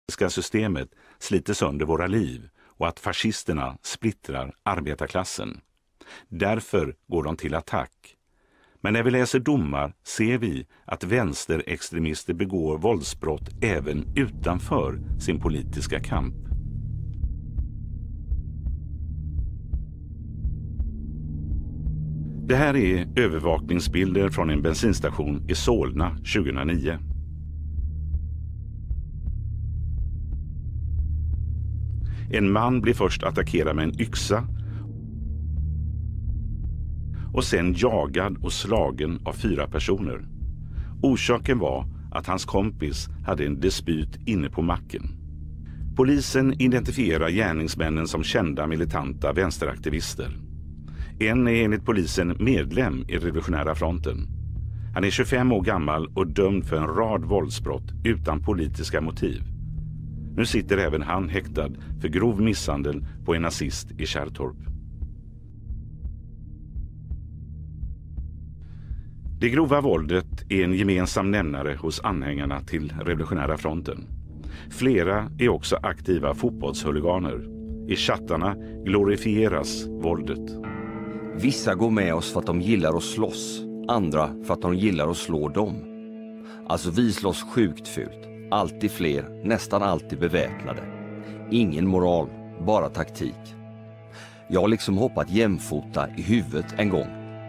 systemet sliter sönder våra liv och att fascisterna splittrar arbetarklassen. Därför går de till attack. Men när vi läser domar ser vi att vänsterextremister begår våldsbrott även utanför sin politiska kamp. Det här är övervakningsbilder från en bensinstation i Solna 2009. En man blir först attackerad med en yxa och sen jagad och slagen av 4 personer. Orsaken var att hans kompis hade en dispyt inne på macken. Polisen identifierar gärningsmännen som kända militanta vänsteraktivister. En är enligt polisen medlem i Revolutionära fronten. Han är 25 år gammal och dömd för en rad våldsbrott utan politiska motiv. Nu sitter även han häktad för grov misshandel på en nazist i Kärrtorp. Det grova våldet är en gemensam nämnare hos anhängarna till Revolutionära fronten. Flera är också aktiva fotbollshuliganer. I chattarna glorifieras våldet. Vissa går med oss för att de gillar att slåss, andra för att de gillar att slå dem. Alltså vi slåss sjukt fult, alltid fler, nästan alltid beväpnade. Ingen moral, bara taktik. Jag har liksom hoppat jämfota i huvudet en gång.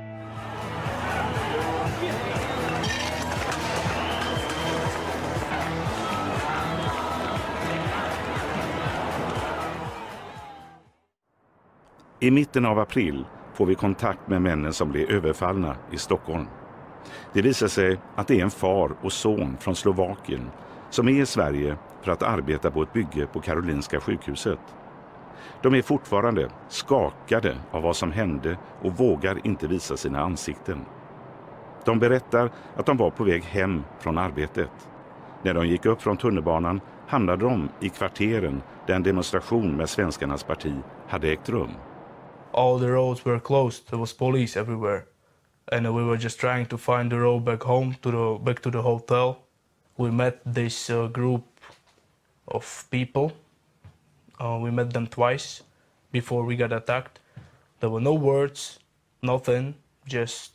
I mitten av april får vi kontakt med männen som blir överfallna i Stockholm. Det visar sig att det är en far och son från Slovakien som är i Sverige för att arbeta på ett bygge på Karolinska sjukhuset. De är fortfarande skakade av vad som hände och vågar inte visa sina ansikten. De berättar att de var på väg hem från arbetet. När de gick upp från tunnelbanan hamnade de i kvarteren där en demonstration med Svenskarnas parti hade ägt rum. All the roads were closed. There was police everywhere, and we were just trying to find the road back home back to the hotel. We met this group of people. We met them twice before we got attacked. There were no words, nothing. Just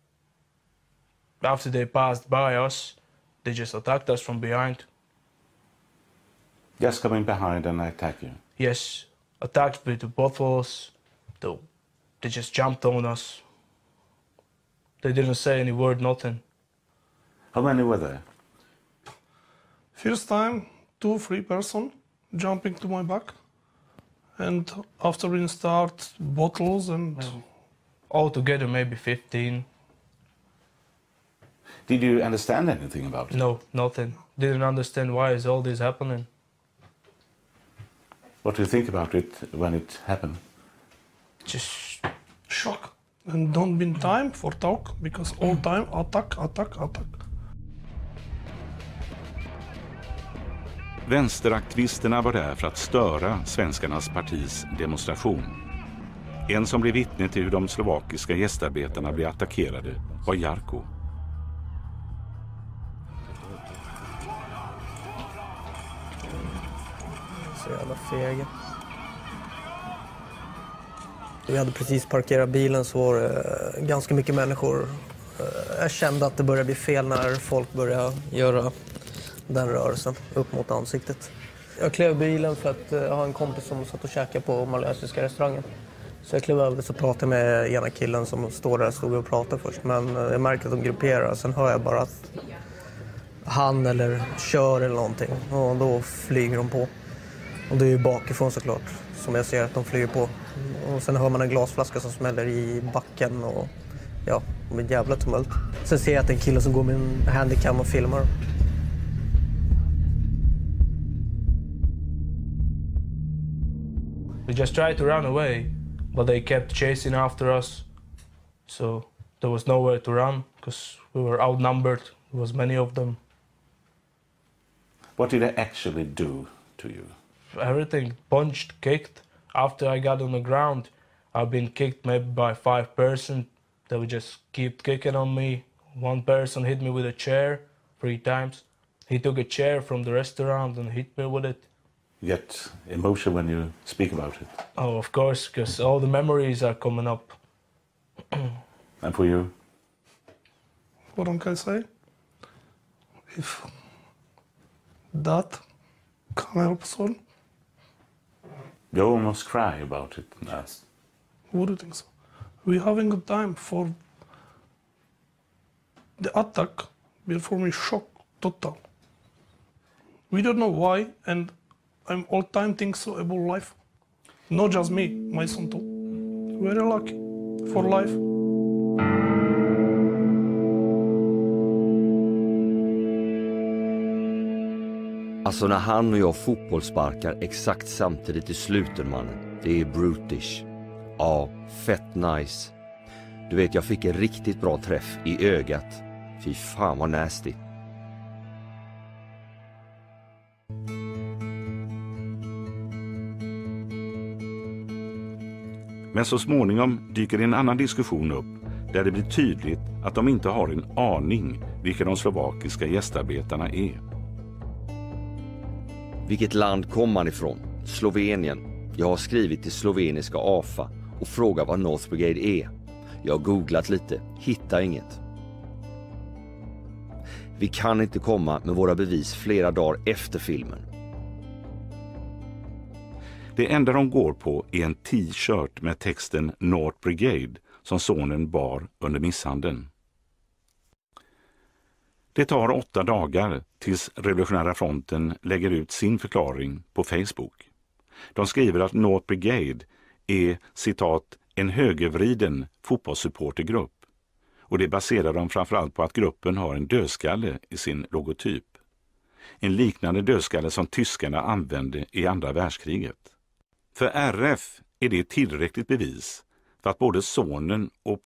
after they passed by us, they just attacked us from behind. Just coming behind and attack you? Yes, attacked with the bottles. They just jumped on us. They didn't say any word, nothing. How many were there? First time, 2-3 person jumping to my back. And after we start bottles and... Altogether maybe 15. Did you understand anything about it? No, nothing. Didn't understand why is all this happening. What do you think about it when it happened? Just shock. And don't be time for talk, because all time attack, attack, attack. Vänsteraktivisterna var där för att störa Svenskarnas partis demonstration. En som blev vittne till hur de slovakiska gästarbetarna blev attackerade var Jarko. Så jävla fega. Vi hade precis parkerat bilen, så var det ganska mycket människor. Jag kände att det började bli fel när folk började göra den rörelsen upp mot ansiktet. Jag klev i bilen för att jag har en kompis som satt och käkade på malaysiska restaurangen. Så jag klev över och pratade med ena killen som stod och pratade först. Men jag märker att de grupperar. Sen hör jag bara att han eller kör eller någonting. Och då flyger de på. Och det är ju bakifrån såklart, som jag ser att de flyger på. Och sen hör man en glasflaska som smäller i backen och ja, med ett jävla tumult. Sen ser jag att en kille som går med en handicam och filmar. we just tried to run away, but they kept chasing after us. So there was nowhere to run because we were outnumbered. There was many of them. What did they actually do to you? Everything, punched, kicked. After I got on the ground, I've been kicked maybe by 5 persons. They would just keep kicking on me. One person hit me with a chair 3 times. He took a chair from the restaurant and hit me with it. You get emotion when you speak about it. Oh, of course, because all the memories are coming up. And for you? What can I say? If that can help someone, You almost cry about it. Yes. what do you think so? We're having a time for the attack before me shock total. We don't know why, and I'm all time think so about life. Not just me, my son too. Very lucky for life. Alltså när han och jag fotbollsparkar exakt samtidigt i sluten, mannen. Det är brutish. Ja, fett nice. Du vet, jag fick en riktigt bra träff i ögat. Fy fan vad nasty. Men så småningom dyker en annan diskussion upp där det blir tydligt att de inte har en aning vilka de slovakiska gästarbetarna är. Vilket land kom man ifrån? Slovenien. Jag har skrivit till sloveniska AFA och frågat vad North Brigade är. Jag har googlat lite, hittar inget. Vi kan inte komma med våra bevis flera dagar efter filmen. Det enda de går på är en t-shirt med texten North Brigade som sonen bar under misshandeln. Det tar 8 dagar tills Revolutionära fronten lägger ut sin förklaring på Facebook. De skriver att North Brigade är, citat, en högervriden fotbollssupportergrupp. Och det baserar de framförallt på att gruppen har en dödskalle i sin logotyp. En liknande dödskalle som tyskarna använde i andra världskriget. För RF är det tillräckligt bevis för att både sonen och